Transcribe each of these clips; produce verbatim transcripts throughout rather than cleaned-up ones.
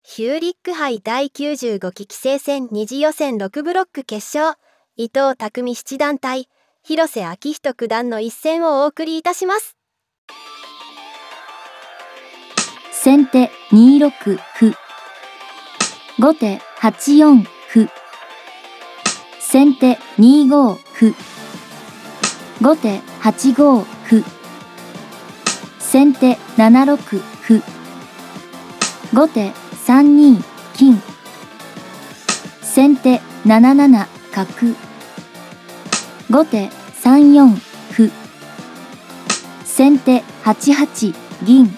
ヒューリック杯だいきゅうじゅうご期棋聖戦二次予選ろくブロック決勝、伊藤匠七段対広瀬章人九段の一戦をお送りいたします。 先手にろく歩、後手はちよん歩、先手にご歩、後手はちご歩、先手ななろく歩、後手さんに金、先手なななな角、後手さんよん歩、先手はちはち銀、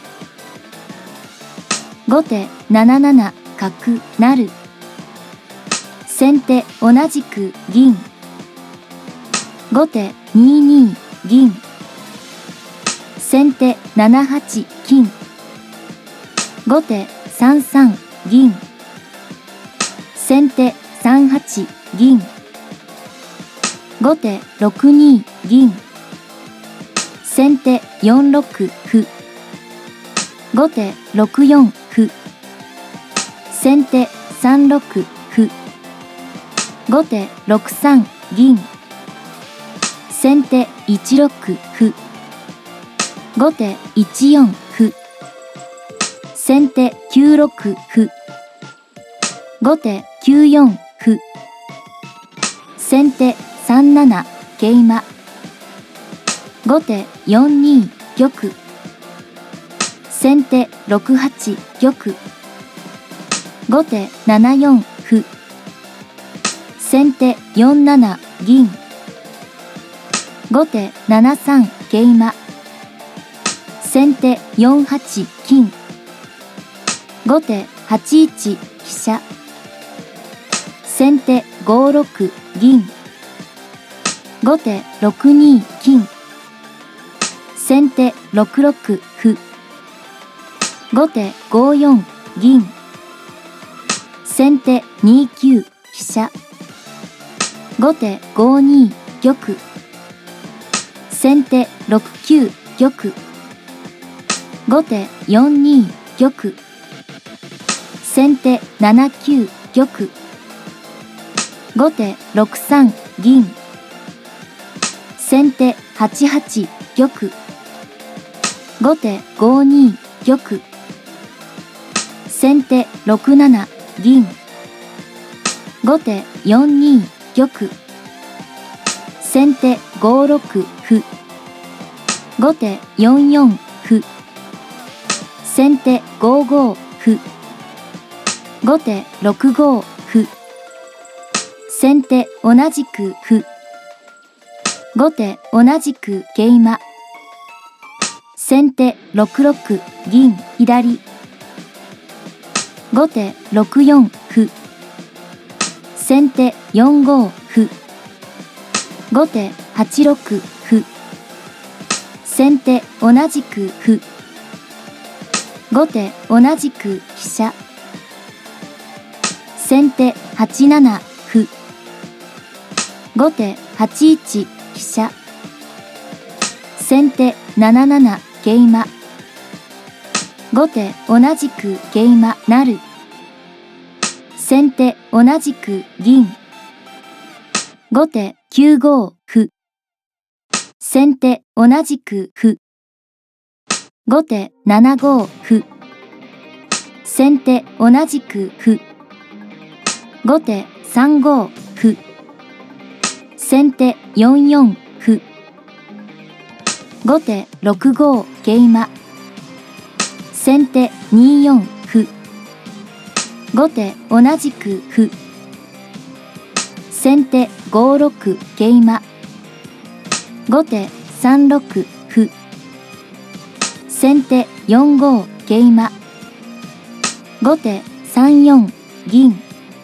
後手なななな角成、先手同じく銀、後手にに銀、先手ななはち金、後手さんさん銀、先手さんはち銀、後手ろくに銀、先手よんろく歩、後手ろくよん歩、先手さんろく歩、後手ろくさん銀、先手いちろく歩、後手いちよん歩、先手きゅうろく歩、後手きゅうよん歩、先手さんなな桂馬、後手よんに玉、先手ろくはち玉、後手ななよん歩、先手よんなな銀、後手ななさん桂馬、先手よんはち金、後手はちいち飛車、先手ごろく銀、後手ろくに金、先手ろくろく歩、後手ごよん銀、先手にきゅう飛車、後手ごに玉、先手ろくきゅう玉、後手よんに玉、先手ななきゅう玉、後手ろくさん銀、先手はちはち玉、後手ごに玉、先手ろくなな銀、後手よんに玉、先手ごろく歩、後手よんよん歩、先手ごご歩、後手ろくご歩、先手同じく歩、後手同じく桂馬、先手ろくろく銀左、後手ろくよん歩、先手よんご歩、後手はちろく歩、先手同じく歩、後手同じく飛車、先手はちなな歩、後手はちいち飛車、先手なななな桂馬、後手同じく桂馬成、先手同じく銀、後手きゅうご歩、先手同じく歩、後手ななご歩、先手同じく歩、後手さんご歩、先手よんよん歩、後手ろくご桂馬、先手によん歩、後手同じく歩、先手ごろく桂馬、後手さんろく歩、先手よんご桂馬、後手さんよん銀、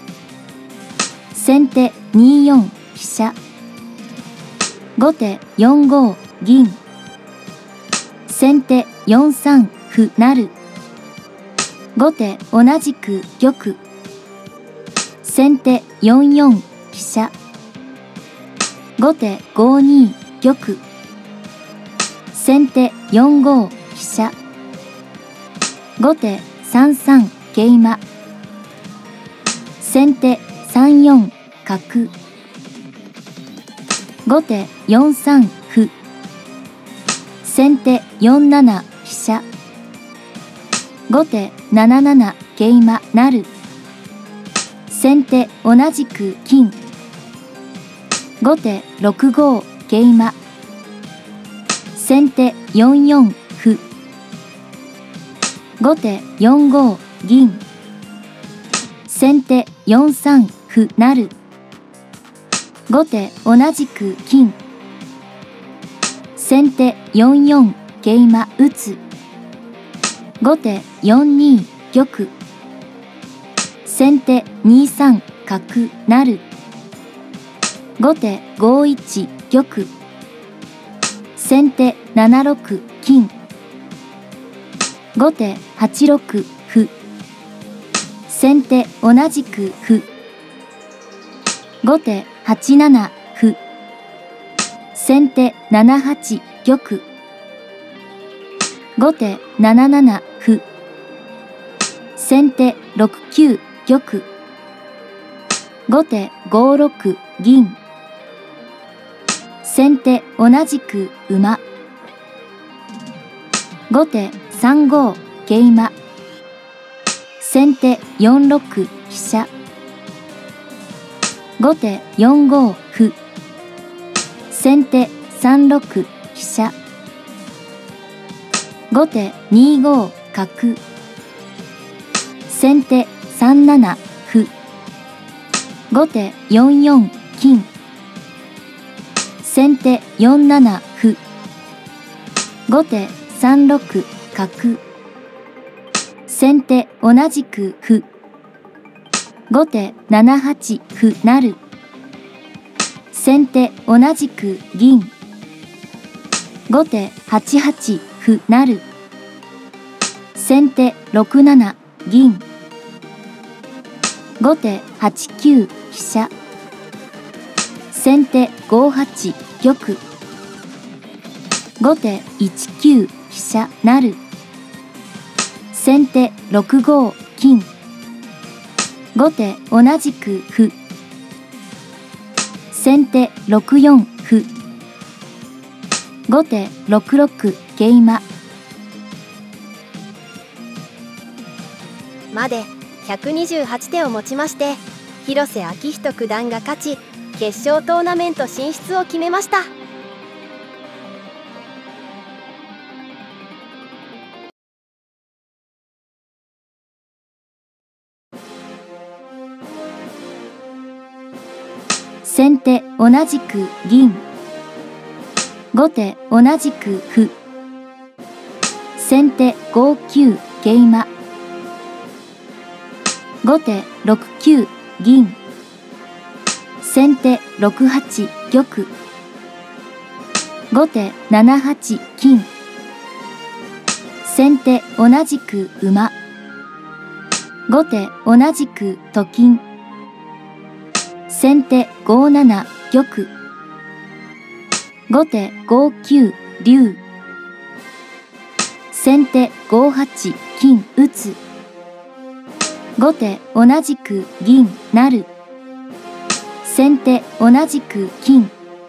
先手によん飛車、後手よんご銀、先手よんさん歩成、後手同じく玉、先手よんよん飛車、後手ごに玉、先手よんご飛車、後手さんさん桂馬、 先手さんよん角。後手よんさん歩。先手よんなな飛車。後手なななな桂馬成。先手同じく金。後手ろくご桂馬。先手よんよん歩。後手よんご銀。先手よんさん歩成。後手同じく金。先手よんよん桂馬打つ。後手よんに玉。先手にさん角成。後手ごいち玉。先手ななろく金。後手はちろく歩。先手同じく歩。後手はちなな歩。先手ななはち玉。後手なななな歩。先手ろくきゅう玉。後手ごろく銀。先手同じく馬。後手さんご桂馬。先手よんろく飛車。後手よんご歩。先手さんろく飛車。後手にご角。先手さんなな歩。後手よんよん金。先手よんなな歩。後手さんろく角。先手同じく歩。後手ななはち歩成。先手同じく銀。後手はちはち歩成。先手ろくなな銀。後手はちきゅう飛車。先手ごはち玉。後手いちきゅう飛車成。先手ろくご金。後手同じく歩。先手ろくよん歩。後手ろくろく桂馬。 までひゃくにじゅうはち手をもちまして広瀬章人九段が勝ち、決勝トーナメント進出を決めました。 先手同じく銀。後手同じく歩。先手ごきゅう桂馬。後手ろくきゅう銀。先手ろくはち玉。後手ななはち金。先手同じく馬。後手同じくと金。先手ごなな玉。後手ごきゅう竜。先手ごはち金打つ。後手同じく銀成。先手同じく金。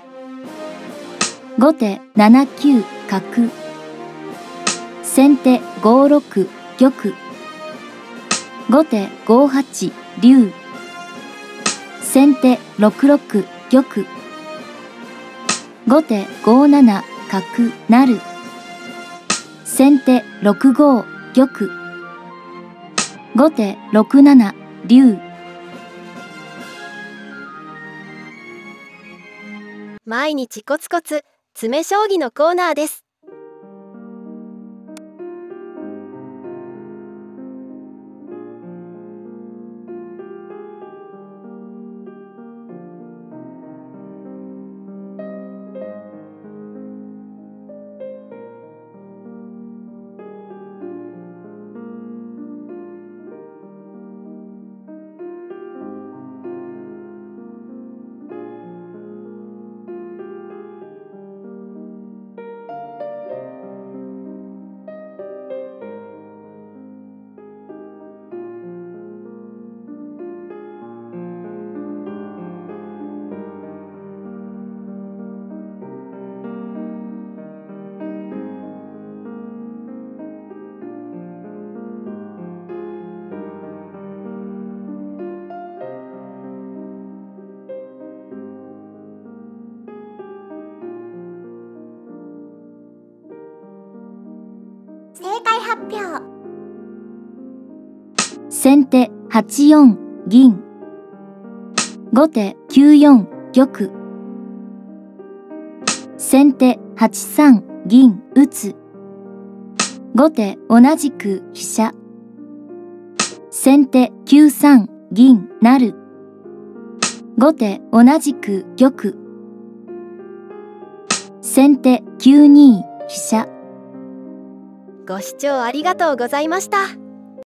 後手ななきゅう角。先手ごろく玉。後手ごはち竜。先手ろくろく玉。後手ごなな角成。先手ろくご玉。後手ろくなな竜。 毎日コツコツ詰将棋のコーナーです。 票。 先手はちよん銀。後手きゅうよん玉。先手はちさん銀打つ。後手同じく飛車。先手きゅうさん銀成。後手同じく玉。先手きゅうに飛車。 ご視聴ありがとうございました。